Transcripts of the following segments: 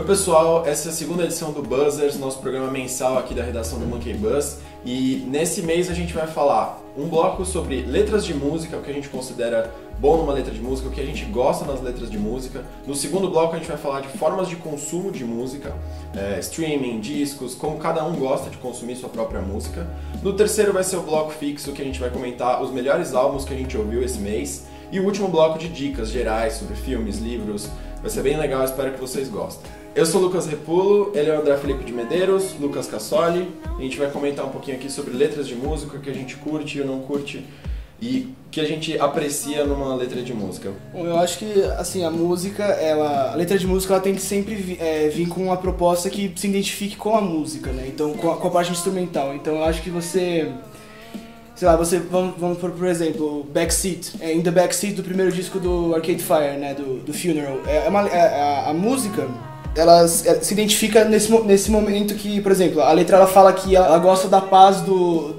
pessoal, essa é a segunda edição do Buzzers, nosso programa mensal aqui da redação do Monkey Buzz. E nesse mês a gente vai falar um bloco sobre letras de música, o que a gente considera bom numa letra de música, o que a gente gosta nas letras de música. No segundo bloco a gente vai falar de formas de consumo de música, streaming, discos, como cada um gosta de consumir sua própria música. No terceiro vai ser o bloco fixo, que a gente vai comentar os melhores álbuns que a gente ouviu esse mês. E o último bloco de dicas gerais sobre filmes, livros. Vai ser bem legal, espero que vocês gostem. Eu sou o Lucas Repulo, ele é o André Felipe de Medeiros, Lucas Cassoli. A gente vai comentar um pouquinho aqui sobre letras de música, o que a gente curte ou não curte e o que a gente aprecia numa letra de música. Bom, eu acho que assim, a letra de música ela tem que sempre vir com uma proposta que se identifique com a música, né? Então, com a parte instrumental. Então eu acho que você... Sei lá, vamos por exemplo, Backseat, In the Backseat do primeiro disco do Arcade Fire, né, do Funeral. A música, ela se identifica nesse momento que, por exemplo, a letra ela fala que ela gosta da paz do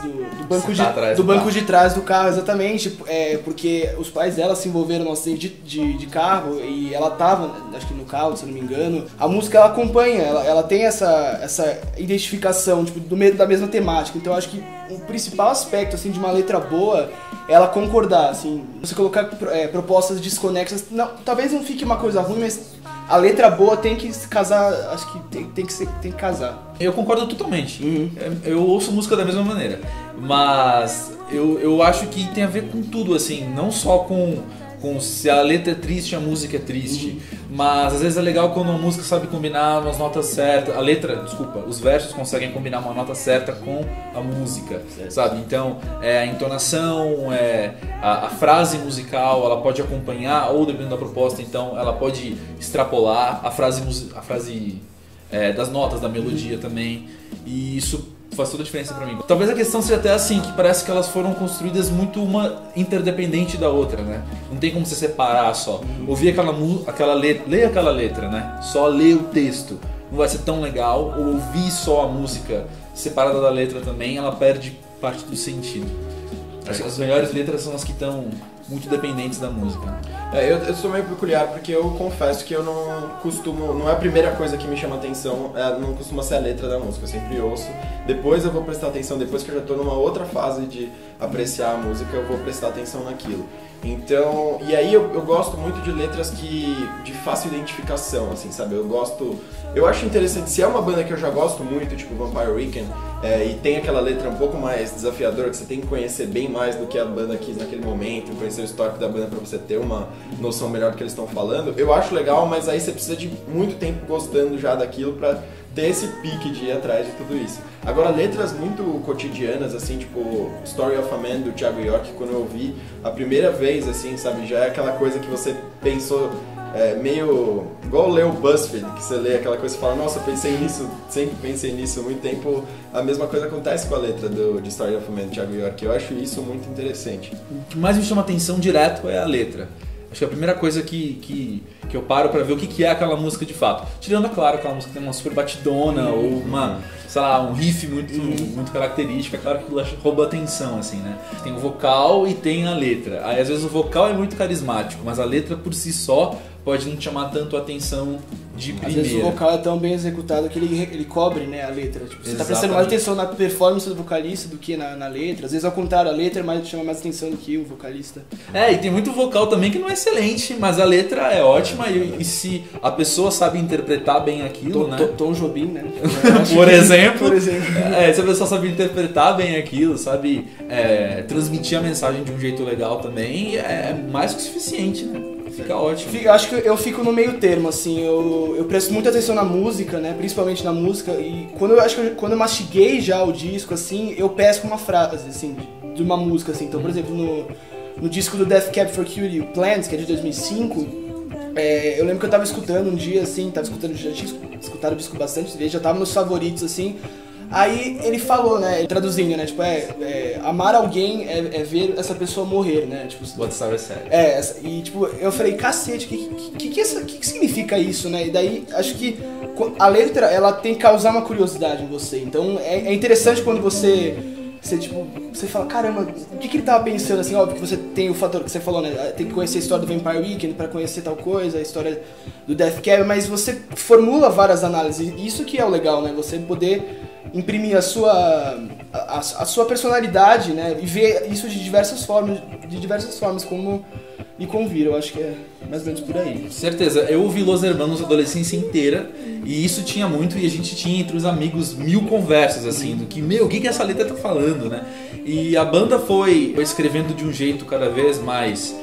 banco de trás do carro, exatamente, porque os pais dela se envolveram num acidente de carro e ela tava, acho que no carro, se eu não me engano. A música ela acompanha, ela tem essa identificação, tipo, da mesma temática. Então eu acho que o principal aspecto assim de uma letra boa é ela concordar, assim, você colocar propostas desconexas, talvez não fique uma coisa ruim, mas a letra boa tem que se casar, acho que tem que casar. Eu concordo totalmente. Eu ouço música da mesma maneira, mas eu acho que tem a ver com tudo, assim, não só com se a letra é triste, a música é triste, mas às vezes é legal quando a música sabe combinar umas notas certas, os versos conseguem combinar uma nota certa com a música, sabe? Então, a entonação, a frase musical, ela pode acompanhar, ou dependendo da proposta, então ela pode extrapolar a frase das notas da melodia também, e isso faz toda a diferença pra mim. Talvez a questão seja até assim, que parece que elas foram construídas muito uma interdependente da outra, né? Não tem como você separar só. Ouvir aquela letra, ler aquela letra, né? Só ler o texto não vai ser tão legal, ou ouvir só a música separada da letra também, ela perde parte do sentido. As melhores letras são as que estão muito dependentes da música. Eu sou meio peculiar porque eu confesso que eu não é a primeira coisa que me chama atenção, não costuma ser a letra da música, eu sempre ouço, depois eu vou prestar atenção, depois que eu já estou numa outra fase de apreciar a música, eu vou prestar atenção naquilo. Então, e aí eu gosto muito de letras de fácil identificação, assim, sabe? Eu acho interessante, se é uma banda que eu já gosto muito, tipo Vampire Weekend, e tem aquela letra um pouco mais desafiadora, que você tem que conhecer bem mais do que a banda quis naquele momento, conhecer o histórico da banda pra você ter uma noção melhor do que eles estão falando, eu acho legal, mas aí você precisa de muito tempo gostando já daquilo pra ter esse pique de ir atrás de tudo isso. Agora, letras muito cotidianas, assim, tipo Story of a Man, do Thiago York, quando eu ouvi a primeira vez, assim, sabe, já é aquela coisa que você pensou, meio igual ler o BuzzFeed, que você lê aquela coisa e fala, nossa, pensei nisso, sempre pensei nisso há muito tempo. A mesma coisa acontece com a letra de Story of a Man, do Thiago York. Eu acho isso muito interessante. O que mais me chama atenção direto é a letra. Acho que é a primeira coisa que eu paro pra ver o que é aquela música de fato. Tirando, claro, aquela música que tem uma super batidona ou um riff muito característico, é claro que aquilo rouba atenção, assim, né? Tem o vocal e tem a letra. Aí às vezes o vocal é muito carismático, mas a letra por si só pode não te chamar tanto a atenção de primeira. Às vezes o vocal é tão bem executado que ele cobre, né, a letra. Tipo, você tá prestando mais atenção na performance do vocalista do que na letra. Às vezes ao contrário, a letra chama mais atenção do que o vocalista. E tem muito vocal também que não é excelente, mas a letra é ótima e se a pessoa sabe interpretar bem aquilo, né? Tom Jobim, né? Por exemplo. Se a pessoa sabe interpretar bem aquilo, sabe transmitir a mensagem de um jeito legal também, é mais que o suficiente, né? Fica ótimo. Acho que eu fico no meio termo, assim, eu presto muita atenção na música, né, principalmente na música, e quando eu mastiguei já o disco, assim, eu pesco uma frase, assim, de uma música, assim. Então, por exemplo, no disco do Death Cab for Cutie, o Plans, que é de 2005, eu lembro que eu tava escutando um dia, assim, já tinha escutado o disco bastante vezes, já tava nos favoritos, assim. Aí ele falou, né, traduzindo, né, tipo, amar alguém é ver essa pessoa morrer, né, tipo... What's our sad? E tipo, eu falei, cacete, que significa isso, né, e daí acho que a letra, ela tem que causar uma curiosidade em você, então é interessante quando você você, tipo, você fala, caramba, o que ele tava pensando, assim, óbvio que você tem o fator que você falou, né, tem que conhecer a história do Vampire Weekend pra conhecer tal coisa, a história do Death Cab, mas você formula várias análises, e isso que é o legal, né, você poder imprimir a sua personalidade, né, e ver isso de diversas formas, como me convira, eu acho que é mais ou menos por aí. Certeza, eu ouvi Los Hermanos a adolescência inteira, e isso tinha muito, e a gente tinha entre os amigos 1000 conversas, assim, do que, o que essa letra tá falando, né? E a banda foi escrevendo de um jeito cada vez mais...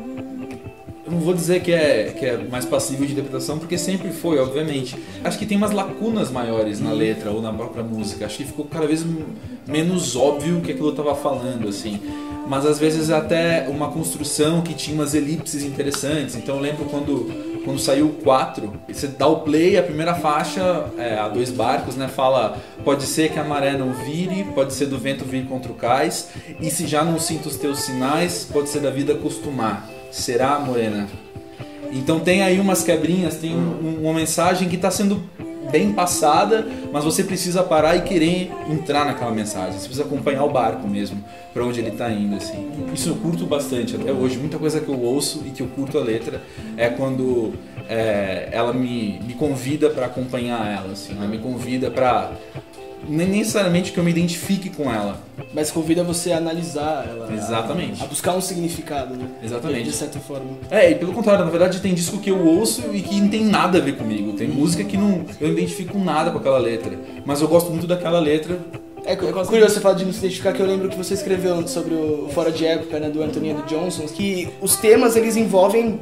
Eu não vou dizer que é mais passível de interpretação, porque sempre foi, obviamente. Acho que tem umas lacunas maiores na letra ou na própria música. Acho que ficou cada vez menos óbvio o que aquilo estava falando, assim. Mas às vezes até uma construção que tinha umas elipses interessantes. Então eu lembro quando saiu o 4, você dá o play, a primeira faixa, a 2 barcos, né, fala: pode ser que a maré não vire, pode ser do vento vir contra o cais, e se já não sinto os teus sinais, pode ser da vida acostumar. Será, morena? Então tem aí umas quebrinhas, tem uma mensagem que está sendo bem passada, mas você precisa parar e querer entrar naquela mensagem. Você precisa acompanhar o barco mesmo, para onde ele está indo, assim. Isso eu curto bastante até hoje. Muita coisa que eu ouço e que eu curto a letra é quando ela me convida para acompanhar ela, assim. Ela me convida para... Nem necessariamente que eu me identifique com ela, mas convida você a analisar ela. Exatamente. A buscar um significado, né? Exatamente. De certa forma. E pelo contrário, na verdade tem disco que eu ouço e que não tem nada a ver comigo. Tem música que eu não identifico nada com aquela letra, mas eu gosto muito daquela letra. É curioso você falar de não se identificar, que eu lembro que você escreveu sobre o Fora de Época, né, do Anthony and the Johnsons, que os temas, eles envolvem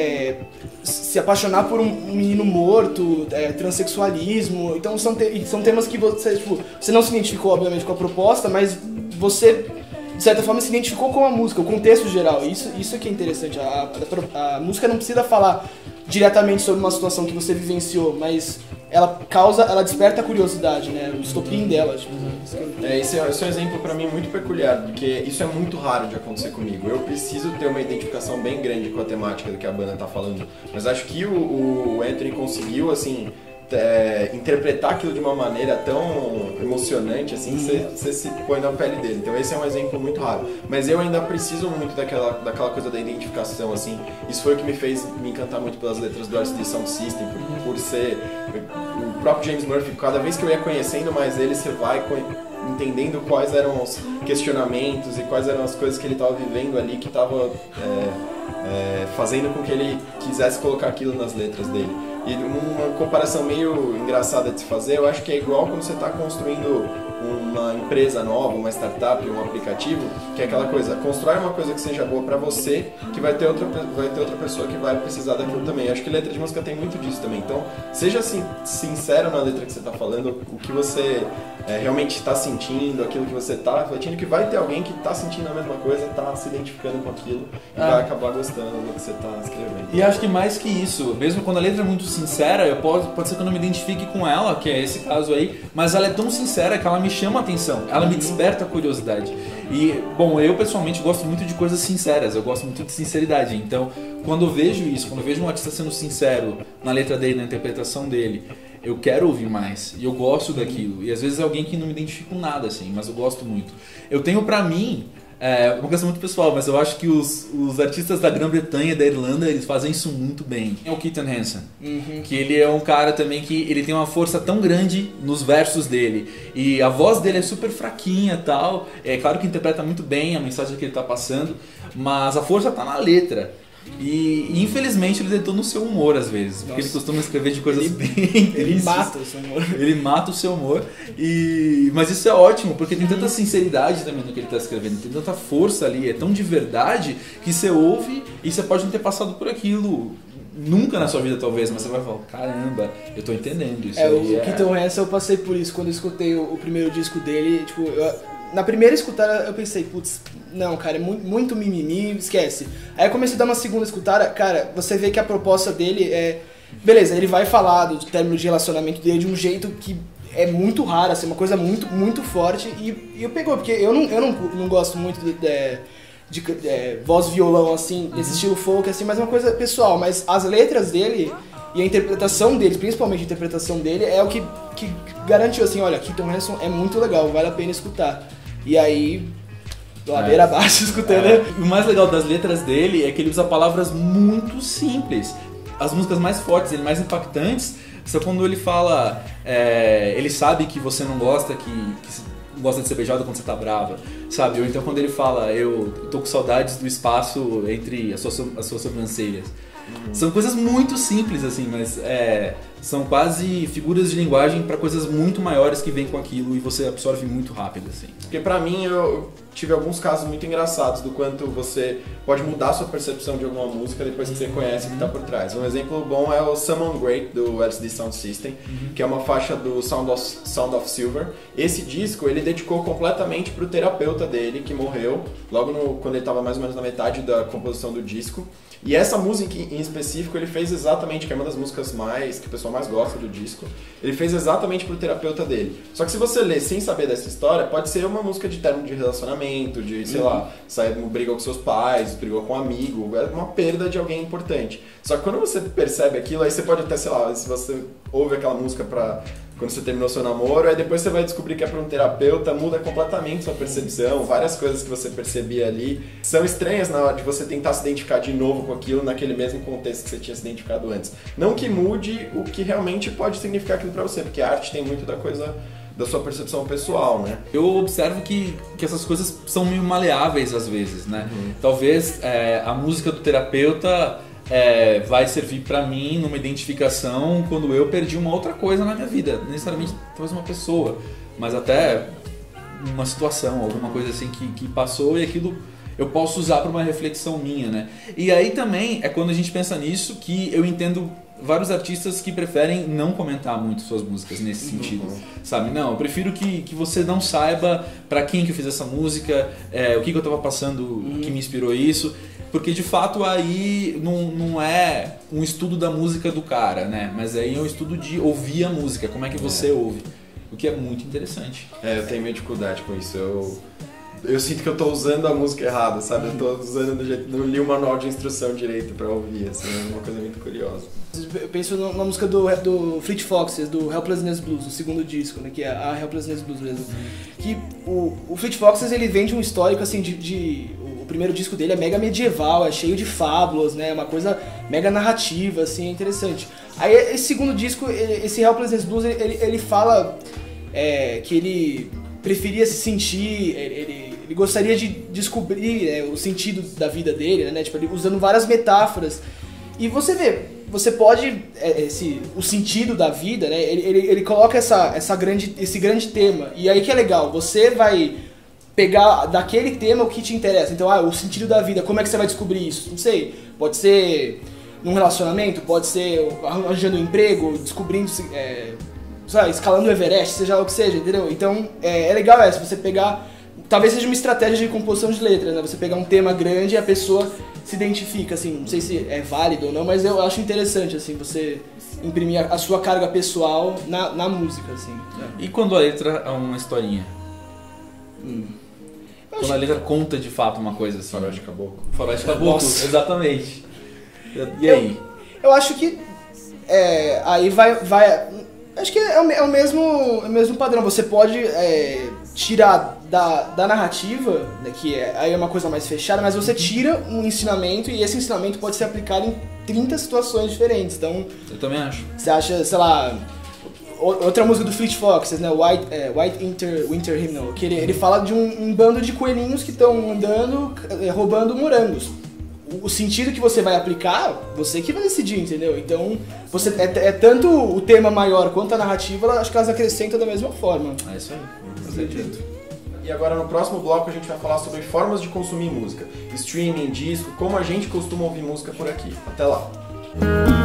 se apaixonar por um menino morto, transexualismo. Então são temas que você não se identificou, obviamente, com a proposta, mas você, de certa forma, se identificou com a música, o contexto geral. Isso que é interessante. A música não precisa falar diretamente sobre uma situação que você vivenciou, mas ela desperta a curiosidade, né? O estopim dela. Tipo, esse é um exemplo pra mim muito peculiar, porque isso é muito raro de acontecer comigo. Eu preciso ter uma identificação bem grande com a temática do que a banda tá falando, mas acho que o Anthony conseguiu, assim, interpretar aquilo de uma maneira tão emocionante, assim, que você se põe na pele dele. Então esse é um exemplo muito raro. Mas eu ainda preciso muito daquela coisa da identificação, assim. Isso foi o que me fez me encantar muito pelas letras do LCD Sound System, por ser o próprio James Murphy. Cada vez que eu ia conhecendo mais ele, você vai entendendo quais eram os questionamentos e quais eram as coisas que ele estava vivendo ali, que estava fazendo com que ele quisesse colocar aquilo nas letras dele. E uma comparação meio engraçada de se fazer, eu acho que é igual quando você está construindo uma empresa nova, uma startup, um aplicativo, que é aquela coisa, constrói uma coisa que seja boa pra você, que vai ter outra pessoa que vai precisar daquilo também. Eu acho que letra de música tem muito disso também. Então, seja sincero na letra que você está falando, o que você realmente está sentindo, aquilo que você está refletindo, que vai ter alguém que está sentindo a mesma coisa, está se identificando com aquilo e vai acabar gostando do que você está escrevendo. E acho que mais que isso, mesmo quando a letra é muito sincera, pode ser que eu não me identifique com ela, que é esse caso aí, mas ela é tão sincera que ela me chama a atenção, ela me desperta a curiosidade. E, bom, eu pessoalmente gosto muito de coisas sinceras, eu gosto muito de sinceridade. Então, quando eu vejo isso, quando eu vejo um artista sendo sincero na letra dele, na interpretação dele, eu quero ouvir mais, e eu gosto daquilo. E às vezes é alguém que não me identifica com nada, assim, mas eu gosto muito. Eu tenho pra mim, uma questão muito pessoal, mas eu acho que os artistas da Grã-Bretanha e da Irlanda, eles fazem isso muito bem. É o Keaton Hansen, que ele é um cara também que ele tem uma força tão grande nos versos dele. E a voz dele é super fraquinha e tal. É claro que interpreta muito bem a mensagem que ele tá passando, mas a força tá na letra. E infelizmente ele detona o seu humor às vezes, porque ele costuma escrever de coisas bem tristes. Ele mata o seu humor. Ele mata o seu humor. Mas isso é ótimo, porque tem tanta sinceridade também no que ele está escrevendo, tem tanta força ali, é tão de verdade que você ouve e você pode não ter passado por aquilo nunca na sua vida talvez, mas você vai falar, caramba, eu tô entendendo isso. O Keaton Hansen, eu passei por isso quando eu escutei o primeiro disco dele, tipo, na primeira escutada eu pensei, putz, não, cara, é muito mimimi, esquece. Aí eu comecei a dar uma segunda escutada, cara, você vê que a proposta dele é... Beleza, ele vai falar do término de relacionamento dele de um jeito que é muito raro, assim, uma coisa muito, muito forte, e eu pegou, porque eu não gosto muito de voz violão, assim, desse estilo folk, assim, mas é uma coisa pessoal, mas as letras dele e a interpretação dele, principalmente a interpretação dele, é o que garantiu, assim, olha, Keaton Hansen é muito legal, vale a pena escutar. E aí, ladeira abaixo, escutando. O mais legal das letras dele é que ele usa palavras muito simples. As músicas mais fortes, mais impactantes, são quando ele fala, ele sabe que você não gosta, que gosta de ser beijado quando você tá brava, sabe? Ou então quando ele fala, eu tô com saudades do espaço entre as suas sobrancelhas. São coisas muito simples, assim, mas são quase figuras de linguagem para coisas muito maiores que vêm com aquilo e você absorve muito rápido, assim. Porque pra mim, eu tive alguns casos muito engraçados do quanto você pode mudar a sua percepção de alguma música depois que você conhece o que tá por trás. Um exemplo bom é o Someone Great, do LCD Sound System, que é uma faixa do Sound of Silver. Esse disco, ele dedicou completamente pro terapeuta dele, que morreu, logo quando ele tava mais ou menos na metade da composição do disco. E essa música em específico ele fez exatamente, que é uma das músicas que o pessoal mais gosta do disco, ele fez exatamente pro terapeuta dele. Só que se você ler sem saber dessa história, pode ser uma música de término de relacionamento, de, sei lá, brigou com seus pais, brigou com um amigo, é uma perda de alguém importante. Só que quando você percebe aquilo, aí você pode até, sei lá, se você ouve aquela música quando você terminou seu namoro, aí depois você vai descobrir que é para um terapeuta, muda completamente sua percepção, várias coisas que você percebia ali são estranhas na hora de você tentar se identificar de novo com aquilo naquele mesmo contexto que você tinha se identificado antes. Não que mude o que realmente pode significar aquilo para você, porque a arte tem muito da coisa da sua percepção pessoal, né? Eu observo que essas coisas são meio maleáveis às vezes, né? Talvez a música do terapeuta vai servir pra mim numa identificação quando eu perdi uma outra coisa na minha vida, não necessariamente talvez uma pessoa, mas até uma situação, alguma coisa assim que passou e aquilo eu posso usar para uma reflexão minha, né? E aí também é quando a gente pensa nisso que eu entendo vários artistas que preferem não comentar muito suas músicas nesse sentido, sabe? Não, eu prefiro que você não saiba pra quem que eu fiz essa música, o que eu tava passando, que me inspirou isso. Porque de fato aí não é um estudo da música do cara, né? Mas aí é um estudo de ouvir a música, como é que você ouve. O que é muito interessante. Eu tenho meio dificuldade com isso. Eu sinto que eu tô usando a música errada, sabe? Eu tô usando do jeito. Não li o manual de instrução direito pra ouvir, assim, é uma coisa muito curiosa. Eu penso na música do Fleet Foxes, do Helplessness Blues, o segundo disco, né? Que é a Helplessness Blues mesmo. Que o Fleet Foxes ele vem de um histórico assim o primeiro disco dele é mega medieval, é cheio de fábulas, né? Uma coisa mega narrativa, assim, é interessante. Aí esse segundo disco, esse Helplessness Blues, ele fala que ele preferia se sentir, ele gostaria de descobrir o sentido da vida dele, né? Tipo, ele usando várias metáforas. E você vê, você pode, o sentido da vida, né? Ele coloca esse grande tema. E aí que é legal, você vai pegar daquele tema o que te interessa. Então, o sentido da vida, como é que você vai descobrir isso? Não sei, pode ser num relacionamento, pode ser arranjando um emprego, descobrindo, sei lá, escalando o Everest, seja lá o que seja, entendeu? Então, é legal você pegar, talvez seja uma estratégia de composição de letras, né? Você pegar um tema grande e a pessoa se identifica, assim, não sei se é válido ou não, mas eu acho interessante, assim, você imprimir a sua carga pessoal na música, assim. E quando a letra é uma historinha? Quando a letra conta de fato uma coisa assim. Faroeste Caboclo. Faroeste Caboclo, exatamente. E aí? Eu acho que aí vai. Acho que é o mesmo padrão. Você pode tirar da narrativa, né, que aí é uma coisa mais fechada, mas você tira um ensinamento e esse ensinamento pode ser aplicado em 30 situações diferentes. Então, eu também acho. Você acha, sei lá, outra música do Fleet Foxes, né, White Winter Hymnal, que ele fala de um bando de coelhinhos que estão andando, roubando morangos. O sentido que você vai aplicar, você que vai decidir, entendeu? Então, você tanto o tema maior quanto a narrativa, acho que elas acrescentam da mesma forma. É isso aí, E agora no próximo bloco a gente vai falar sobre formas de consumir música. Streaming, disco, como a gente costuma ouvir música por aqui. Até lá!